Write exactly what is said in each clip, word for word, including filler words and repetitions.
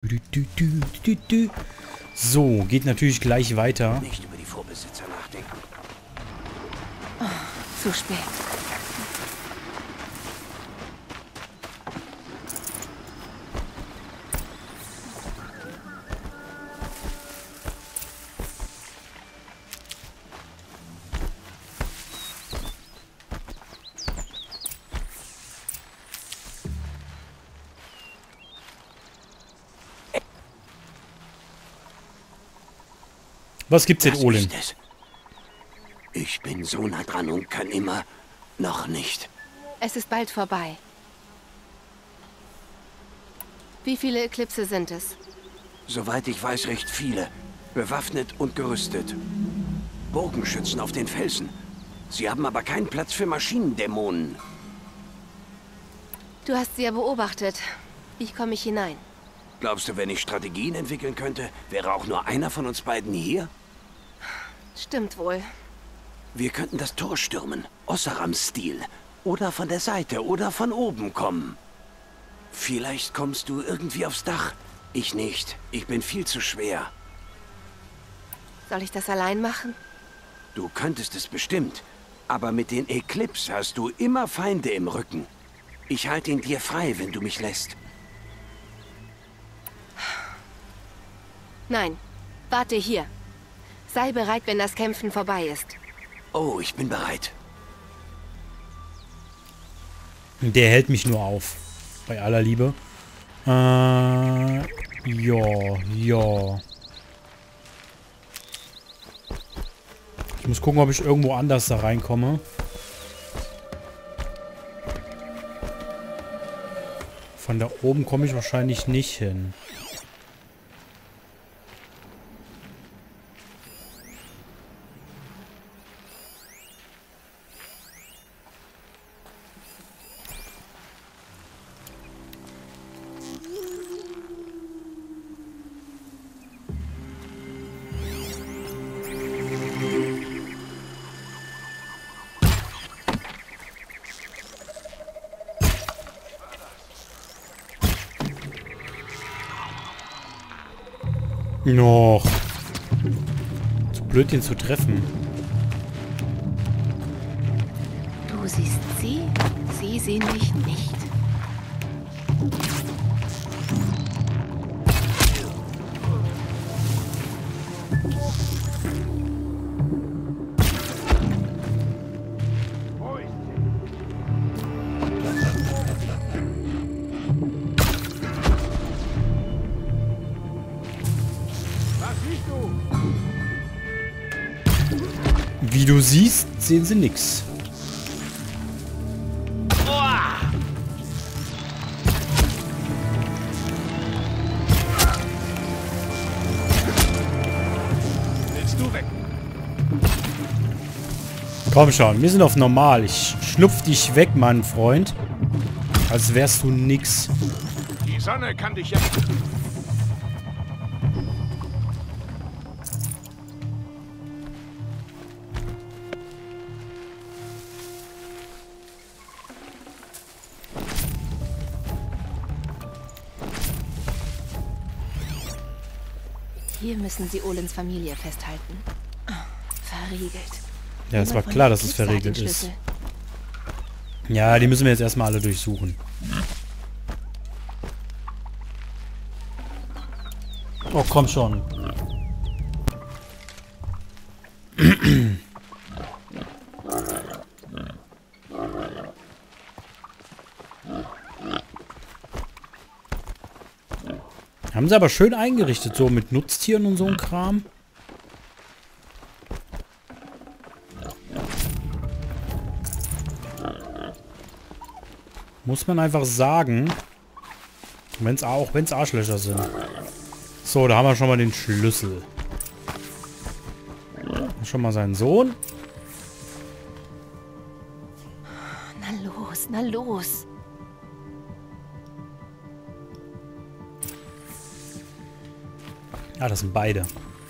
So, geht natürlich gleich weiter. Nicht über die Vorbesitzer nachdenken. Oh, zu spät. Was gibt's denn, Was Olin? ist es? Ich bin so nah dran und kann immer noch nicht. Es ist bald vorbei. Wie viele Eklipse sind es? Soweit ich weiß, recht viele. Bewaffnet und gerüstet. Bogenschützen auf den Felsen. Sie haben aber keinen Platz für Maschinendämonen. Du hast sie ja beobachtet. Wie komme ich hinein? Glaubst du, wenn ich Strategien entwickeln könnte, wäre auch nur einer von uns beiden hier? Stimmt wohl. Wir könnten das Tor stürmen. Ossaram-Stil. Oder von der Seite oder von oben kommen. Vielleicht kommst du irgendwie aufs Dach. Ich nicht. Ich bin viel zu schwer. Soll ich das allein machen? Du könntest es bestimmt. Aber mit den Eclipse hast du immer Feinde im Rücken. Ich halte ihn dir frei, wenn du mich lässt. Nein. Warte hier. Sei bereit, wenn das Kämpfen vorbei ist. Oh, ich bin bereit. Der hält mich nur auf. Bei aller Liebe. Äh, ja, ja. Ich muss gucken, ob ich irgendwo anders da reinkomme. Von da oben komme ich wahrscheinlich nicht hin. Noch. Zu blöd, den zu treffen. Du siehst sie, sie sehen mich nicht. Wie du siehst, sehen sie nix. Willst du weg? Komm schon, wir sind auf normal. Ich schnupf dich weg, mein Freund. Als wärst du nix. Die Sonne kann dich ja... Hier müssen sie Olins Familie festhalten. Oh, verriegelt. Ja, es war klar, dass es verriegelt ist. Ja, die müssen wir jetzt erstmal alle durchsuchen. Oh, komm schon. Haben sie aber schön eingerichtet, so mit Nutztieren und so ein Kram. Muss man einfach sagen. Wenn's auch, wenn es Arschlöcher sind. So, da haben wir schon mal den Schlüssel. Schon mal seinen Sohn. Na los, na los. Ah, das sind beide.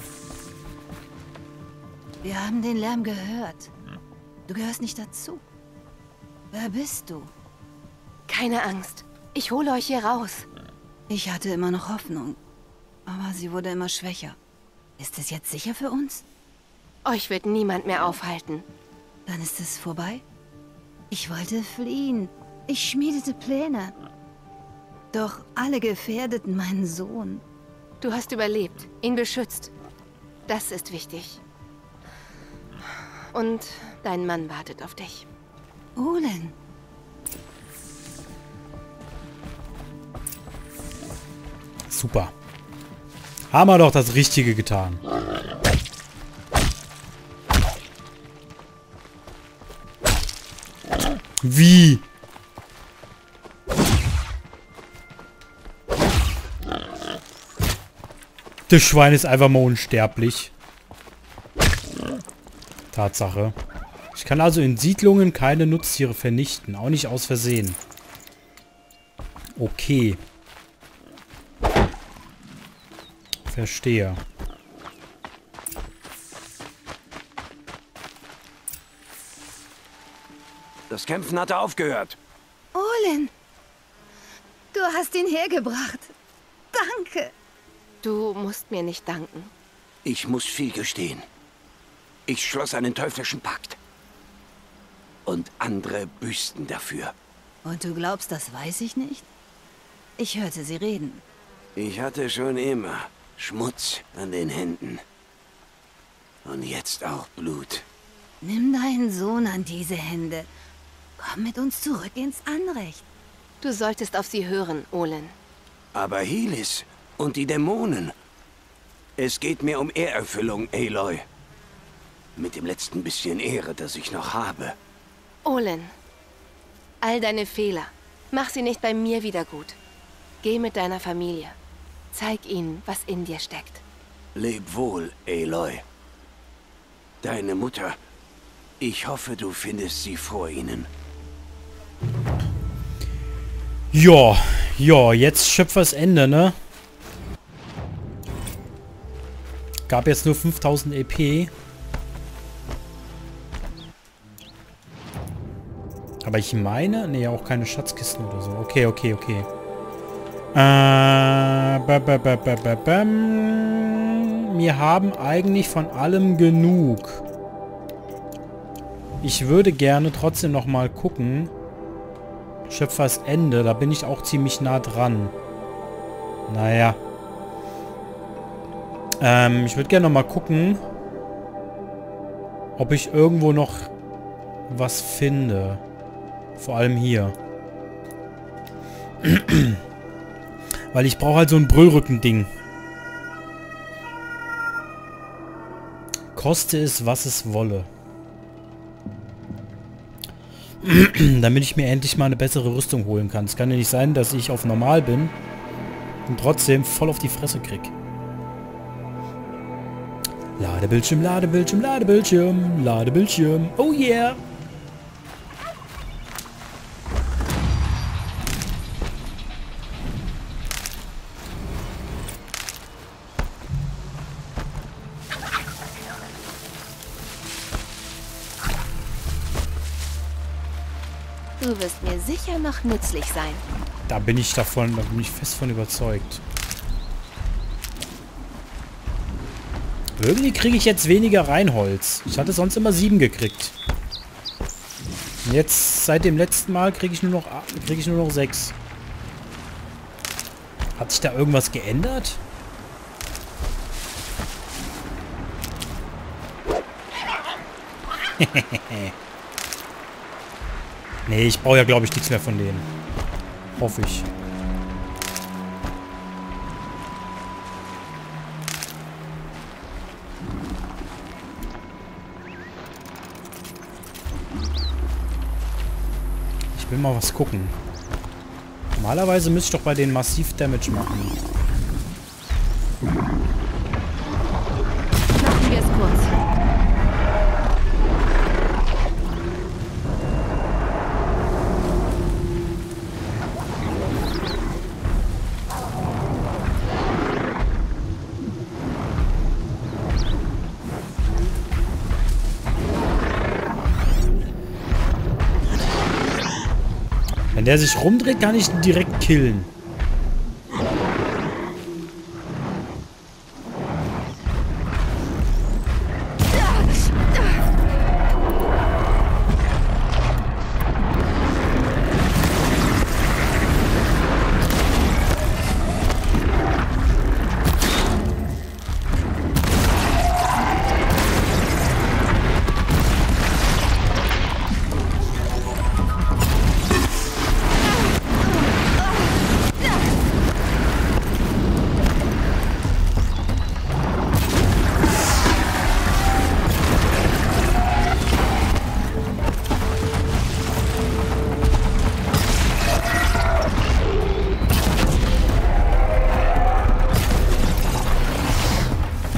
Wir haben den Lärm gehört. Du gehörst nicht dazu. Wer bist du? Keine Angst. Ich hole euch hier raus. Ich hatte immer noch Hoffnung. Aber sie wurde immer schwächer. Ist es jetzt sicher für uns? Euch wird niemand mehr aufhalten. Dann ist es vorbei? Ich wollte fliehen. Ich schmiedete Pläne. Doch alle gefährdeten meinen Sohn. Du hast überlebt, ihn beschützt. Das ist wichtig. Und dein Mann wartet auf dich. Olen. Super. Haben wir doch das Richtige getan. Wie? Das Schwein ist einfach mal unsterblich. Tatsache. Ich kann also in Siedlungen keine Nutztiere vernichten. Auch nicht aus Versehen. Okay. Verstehe. Das Kämpfen hatte aufgehört. Olen. Du hast ihn hergebracht. Danke. Du musst mir nicht danken. Ich muss viel gestehen. Ich schloss einen teuflischen Pakt. Und andere büßten dafür. Und du glaubst, das weiß ich nicht? Ich hörte sie reden. Ich hatte schon immer Schmutz an den Händen. Und jetzt auch Blut. Nimm deinen Sohn an diese Hände. Komm mit uns zurück ins Anrecht. Du solltest auf sie hören, Olen. Aber Hilis und die Dämonen. Es geht mir um Ehrerfüllung, Aloy. Mit dem letzten bisschen Ehre, das ich noch habe. Olen, all deine Fehler, mach sie nicht bei mir wieder gut. Geh mit deiner Familie. Zeig ihnen, was in dir steckt. Leb wohl, Aloy. Deine Mutter. Ich hoffe, du findest sie vor ihnen. Ja, ja, jetzt Schöpfers Ende, ne? Gab jetzt nur fünftausend E P. Aber ich meine, nee, auch keine Schatzkisten oder so. Okay, okay, okay. Äh, ba, ba, ba, ba, ba, bam. Wir haben eigentlich von allem genug. Ich würde gerne trotzdem noch mal gucken. Schöpfers Ende, da bin ich auch ziemlich nah dran. Naja. Ähm, ich würde gerne noch mal gucken, ob ich irgendwo noch was finde. Vor allem hier. Weil ich brauche halt so ein Brüllrücken-Ding. Koste es, was es wolle. Damit ich mir endlich mal eine bessere Rüstung holen kann. Es kann ja nicht sein, dass ich auf normal bin und trotzdem voll auf die Fresse krieg. Ladebildschirm, Ladebildschirm, Ladebildschirm, Ladebildschirm. Oh yeah! Du wirst mir sicher noch nützlich sein. Da bin ich davon, da bin ich fest von überzeugt. Irgendwie kriege ich jetzt weniger Reinholz. Ich hatte sonst immer sieben gekriegt. Und jetzt, seit dem letzten Mal, kriege ich nur noch kriege ich nur noch sechs. Hat sich da irgendwas geändert? Nee, ich brauche ja, glaube ich, nichts mehr von denen. Hoffe ich. Ich will mal was gucken. Normalerweise müsste ich doch bei denen massiv Damage machen. Machen wir es kurz. Wenn der sich rumdreht, kann ich ihn direkt killen.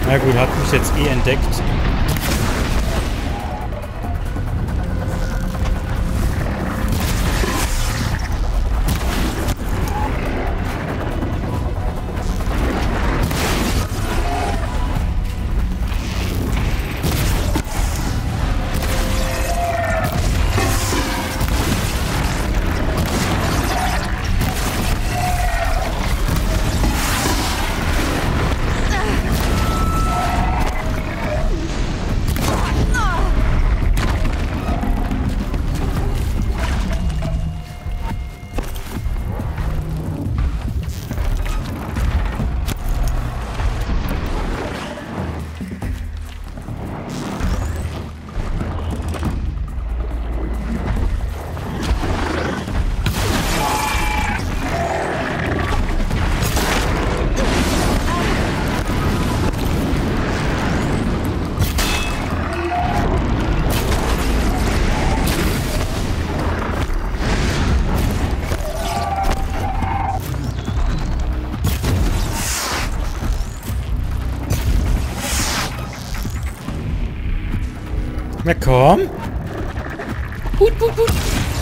Na gut, hat mich jetzt eh entdeckt. Na komm. Gut, gut, gut.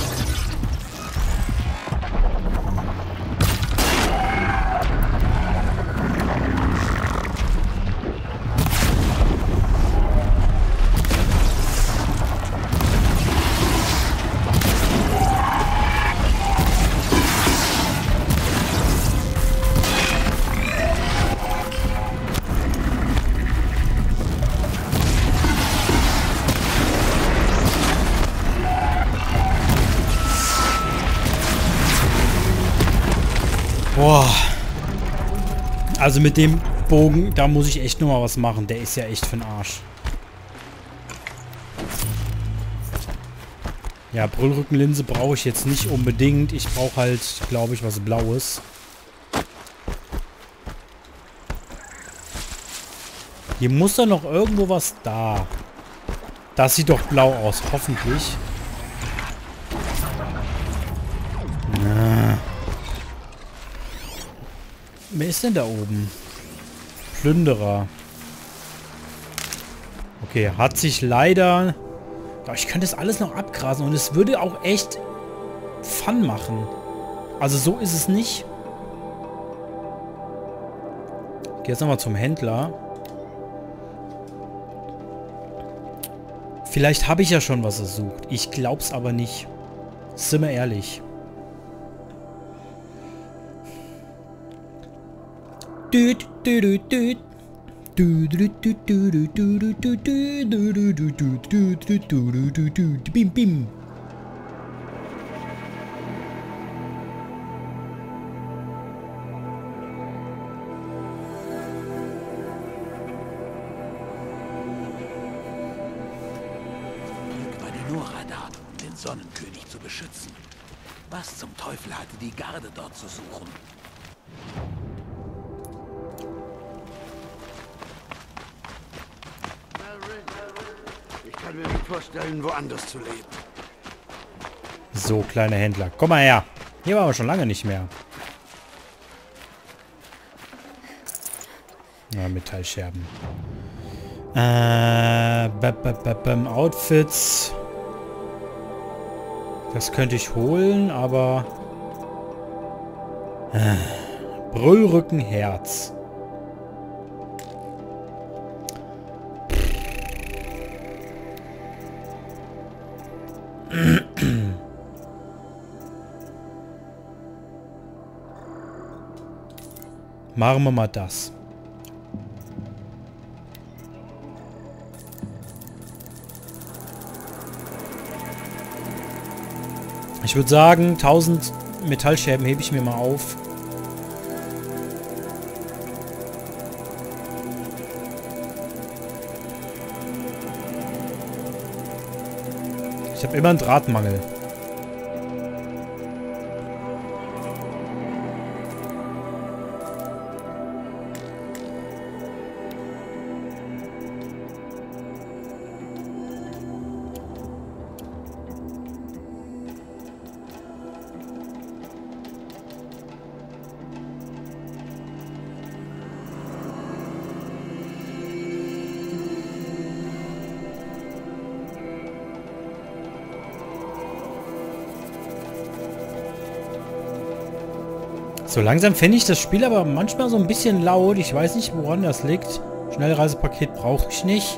Boah. Also mit dem Bogen, da muss ich echt nur mal was machen. Der ist ja echt für den Arsch. Ja, Brüllrückenlinse brauche ich jetzt nicht unbedingt. Ich brauche halt, glaube ich, was Blaues. Hier muss doch noch irgendwo was da. Das sieht doch blau aus, hoffentlich. Na. Wer ist denn da oben? Plünderer. Okay, hat sich leider... Ja, ich könnte das alles noch abgrasen und es würde auch echt Fun machen. Also so ist es nicht. Ich gehe jetzt nochmal zum Händler. Vielleicht habe ich ja schon was ersucht. Ich glaub's aber nicht. Sind wir ehrlich. Düt, düt, düt. Bim, bim. Glück war die Nora da, um den Sonnenkönig zu beschützen. Was zum Teufel hatte die Garde dort zu suchen? Ich kann mir nicht vorstellen, woanders zu leben. So, kleiner Händler. Komm mal her. Hier waren wir schon lange nicht mehr. Ja, Metallscherben. Äh, b -b -b -b Outfits. Das könnte ich holen, aber... Äh, Brüllrückenherz. Machen wir mal das. Ich würde sagen, tausend Metallscherben hebe ich mir mal auf. Ich habe immer einen Drahtmangel. So langsam fände ich das Spiel aber manchmal so ein bisschen laut. Ich weiß nicht, woran das liegt. Schnellreisepaket brauche ich nicht.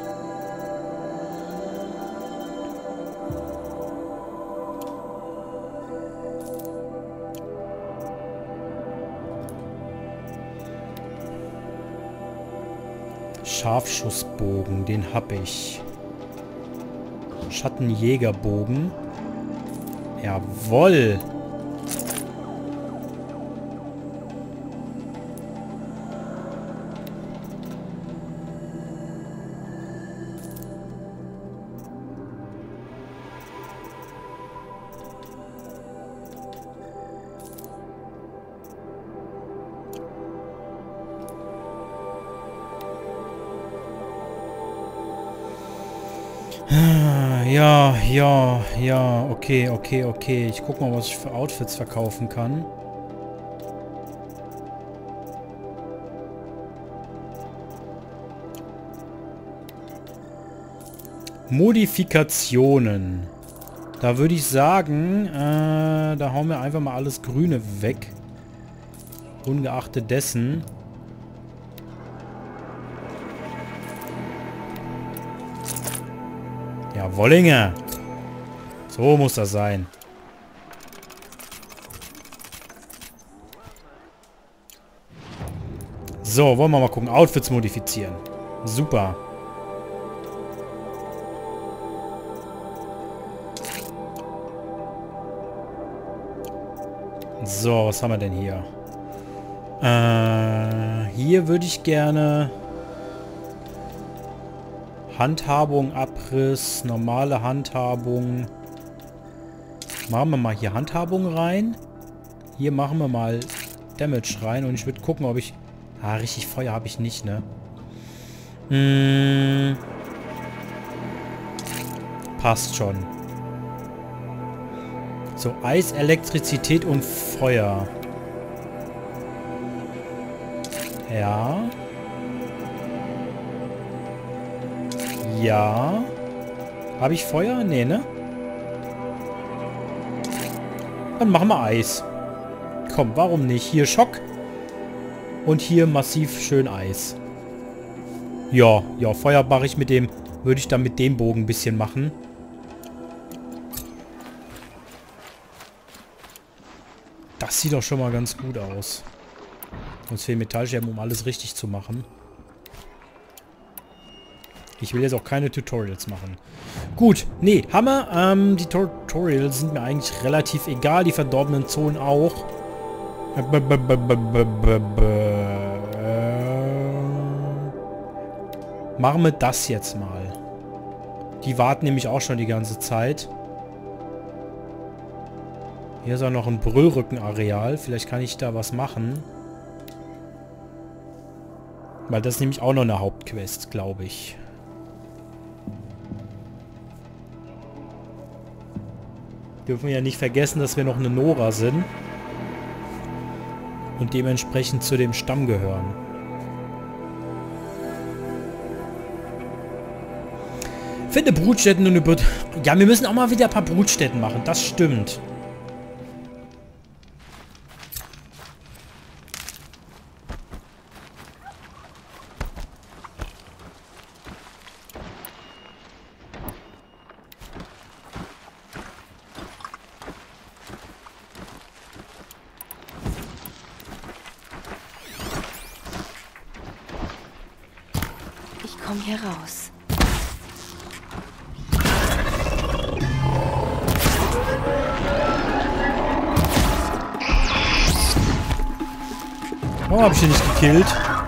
Scharfschussbogen, den habe ich. Schattenjägerbogen. Jawohl. Ja, ja, ja, okay, okay, okay. Ich guck mal, was ich für Outfits verkaufen kann. Modifikationen. Da würde ich sagen, äh, da hauen wir einfach mal alles Grüne weg. Ungeachtet dessen. Ja, Wollinge. So muss das sein. So, wollen wir mal gucken. Outfits modifizieren. Super. So, was haben wir denn hier? Äh, hier würde ich gerne... Handhabung, Abriss, normale Handhabung. Machen wir mal hier Handhabung rein. Hier machen wir mal Damage rein. Und ich würde gucken, ob ich... Ah, richtig Feuer habe ich nicht, ne? Hm. Passt schon. So, Eis, Elektrizität und Feuer. Ja. Ja. Habe ich Feuer? Nee, ne? Dann machen wir Eis. Komm, warum nicht? Hier Schock. Und hier massiv schön Eis. Ja, ja, Feuer mache ich mit dem... Würde ich dann mit dem Bogen ein bisschen machen. Das sieht doch schon mal ganz gut aus. Uns fehlen Metallscherben, um alles richtig zu machen. Ich will jetzt auch keine Tutorials machen. Gut, nee, Hammer. Ähm, die Tutorials sind mir eigentlich relativ egal. Die verdorbenen Zonen auch. B -b -b -b -b -b Machen wir das jetzt mal. Die warten nämlich auch schon die ganze Zeit. Hier ist auch noch ein Brüllrückenareal. Vielleicht kann ich da was machen. Weil das ist nämlich auch noch eine Hauptquest, glaube ich. Dürfen wir ja nicht vergessen, dass wir noch eine Nora sind. Und dementsprechend zu dem Stamm gehören. Finde Brutstätten und über... Ja, wir müssen auch mal wieder ein paar Brutstätten machen. Das stimmt. Ich komme hier raus. Warum habe ich ihn nicht gekillt?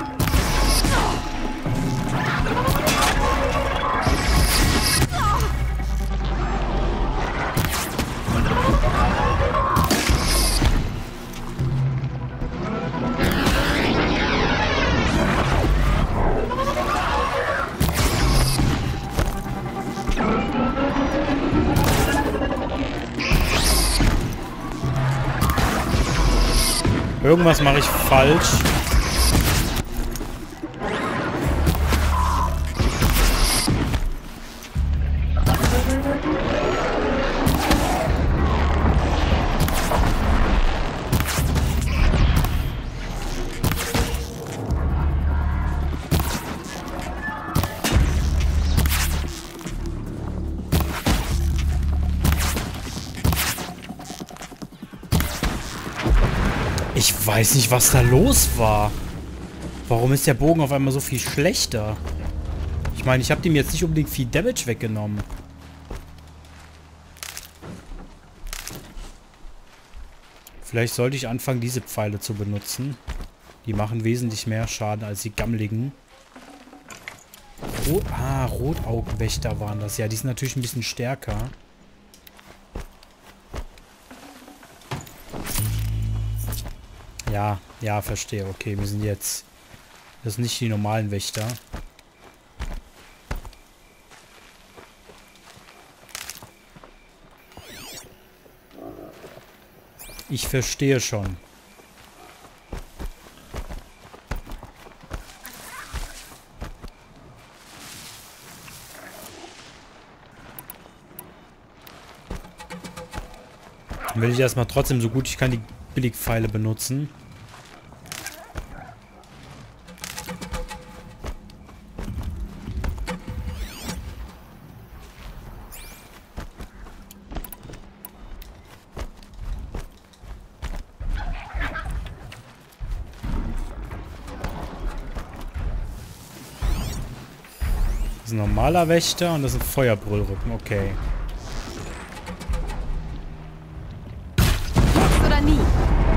Irgendwas mache ich falsch. Ich weiß nicht, was da los war. Warum ist der Bogen auf einmal so viel schlechter? Ich meine, ich habe dem jetzt nicht unbedingt viel Damage weggenommen. Vielleicht sollte ich anfangen, diese Pfeile zu benutzen. Die machen wesentlich mehr Schaden als die gammeligen. Rot ah, Rotaugenwächter waren das. Ja, die sind natürlich ein bisschen stärker. Ja, ja, verstehe. Okay, wir sind jetzt... Das sind nicht die normalen Wächter. Ich verstehe schon. Dann will ich erstmal trotzdem so gut ich kann die Billigpfeile benutzen. Das ist ein normaler Wächter und das ist ein Feuerbrüllrücken. Okay. Jetzt oder nie.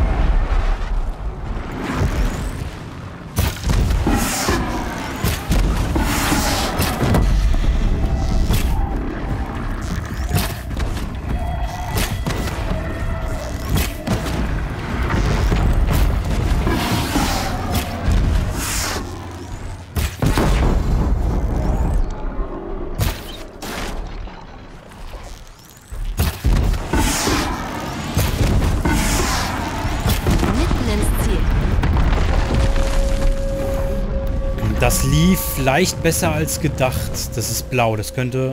Das lief leicht besser als gedacht. Das ist blau. Das könnte...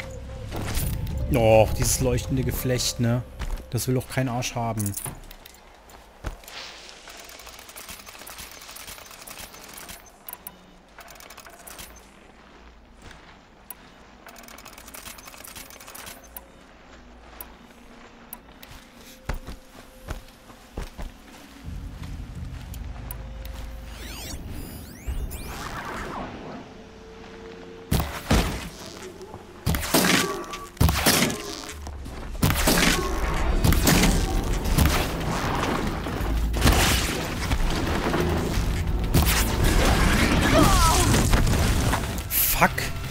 Oh, dieses leuchtende Geflecht, ne? Das will doch kein Arsch haben. Fuck.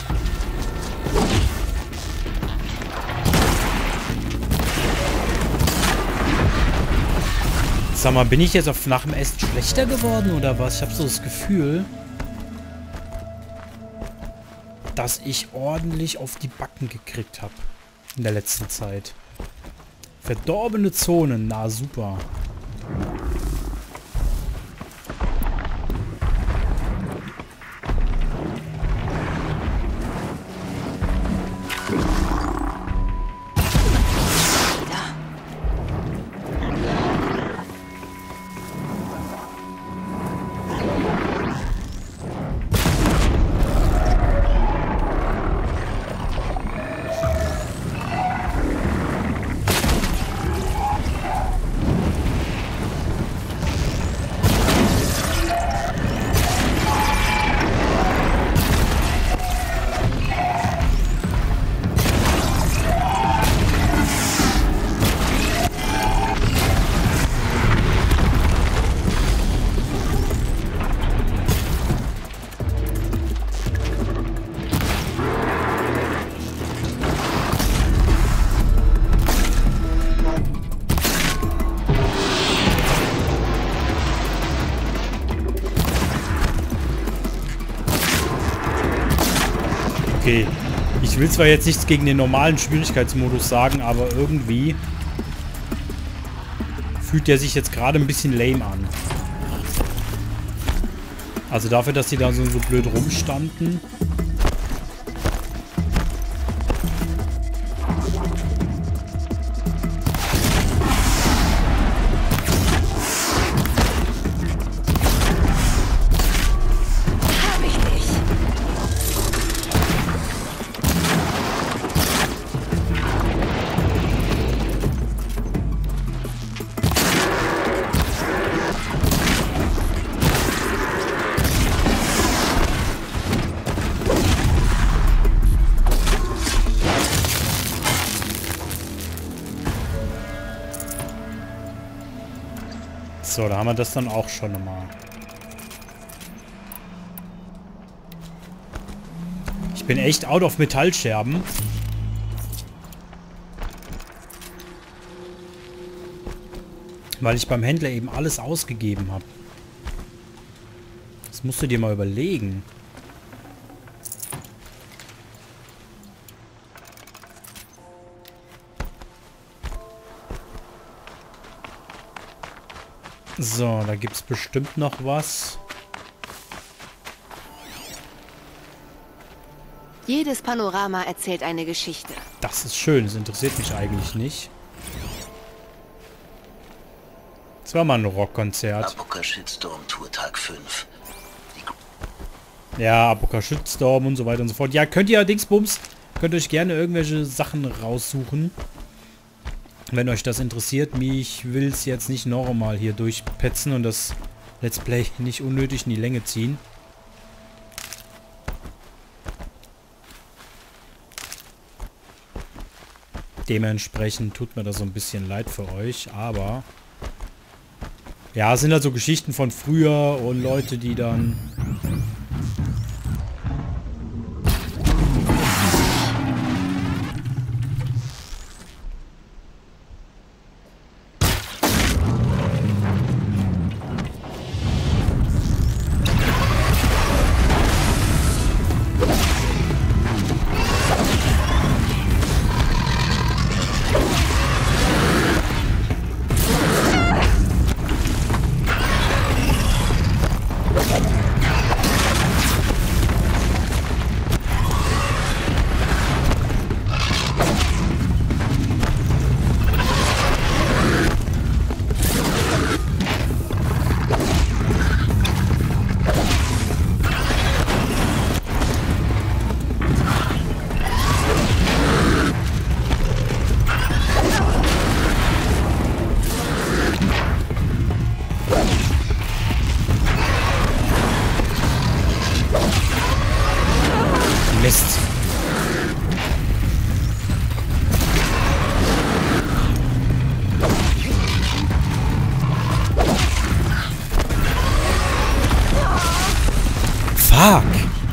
Sag mal, bin ich jetzt auf nach dem Essen schlechter geworden oder was? Ich habe so das Gefühl, dass ich ordentlich auf die Backen gekriegt habe in der letzten Zeit. Verdorbene Zonen, na super. Okay, ich will zwar jetzt nichts gegen den normalen Schwierigkeitsmodus sagen, aber irgendwie fühlt der sich jetzt gerade ein bisschen lame an. Also dafür, dass die da so, so blöd rumstanden. So, da haben wir das dann auch schon mal. Ich bin echt out of Metallscherben. Weil ich beim Händler eben alles ausgegeben habe. Das musst du dir mal überlegen. So, da gibt es bestimmt noch was. Jedes Panorama erzählt eine Geschichte. Das ist schön, das interessiert mich eigentlich nicht. Das war mal ein Rockkonzert. Apoka Shitstorm Tour Tag fünf. Ja, Apoka Shitstorm und so weiter und so fort. Ja, könnt ihr Dingsbums, könnt euch gerne irgendwelche Sachen raussuchen. Wenn euch das interessiert. Mich will es jetzt nicht nochmal hier durchpetzen und das Let's Play nicht unnötig in die Länge ziehen. Dementsprechend tut mir das so ein bisschen leid für euch, aber ja, es sind halt so Geschichten von früher und Leute, die dann Mist. Fuck.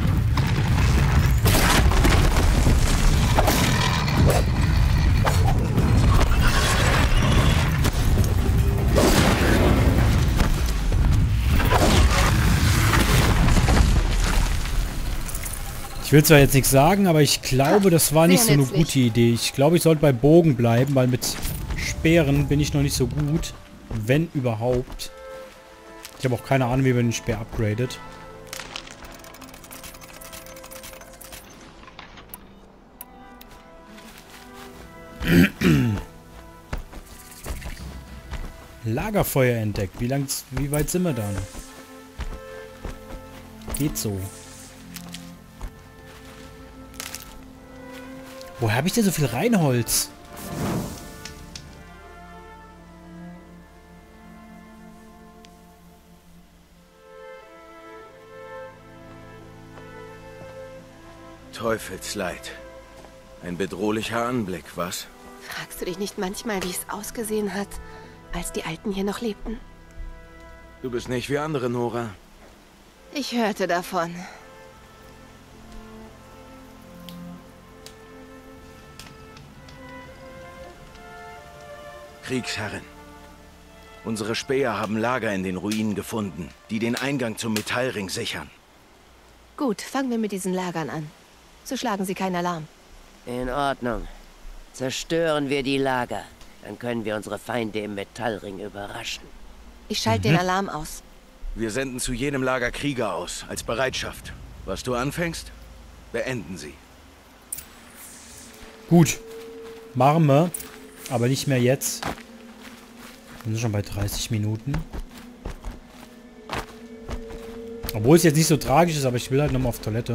Ich will zwar jetzt nichts sagen, aber ich glaube, das war nicht so eine gute Idee. Ich glaube, ich sollte bei Bogen bleiben, weil mit Speeren bin ich noch nicht so gut. Wenn überhaupt. Ich habe auch keine Ahnung, wie man den Speer upgradet. Lagerfeuer entdeckt. Wie lang, wie weit sind wir dann? Geht so. Woher habe ich denn so viel Reinholz? Teufelsleid. Ein bedrohlicher Anblick, was? Fragst du dich nicht manchmal, wie es ausgesehen hat, als die Alten hier noch lebten? Du bist nicht wie andere, Nora. Ich hörte davon. Kriegsherrin. Unsere Späher haben Lager in den Ruinen gefunden, die den Eingang zum Metallring sichern. Gut, fangen wir mit diesen Lagern an. So schlagen sie keinen Alarm. In Ordnung. Zerstören wir die Lager. Dann können wir unsere Feinde im Metallring überraschen. Ich schalte mhm. den Alarm aus. Wir senden zu jedem Lager Krieger aus, als Bereitschaft. Was du anfängst, beenden sie. Gut. Machen wir. Aber nicht mehr jetzt. Wir sind schon bei dreißig Minuten. Obwohl es jetzt nicht so tragisch ist, aber ich will halt nochmal auf Toilette.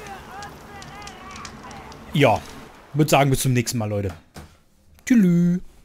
Ja. Ich würde sagen, bis zum nächsten Mal, Leute. Tschüss.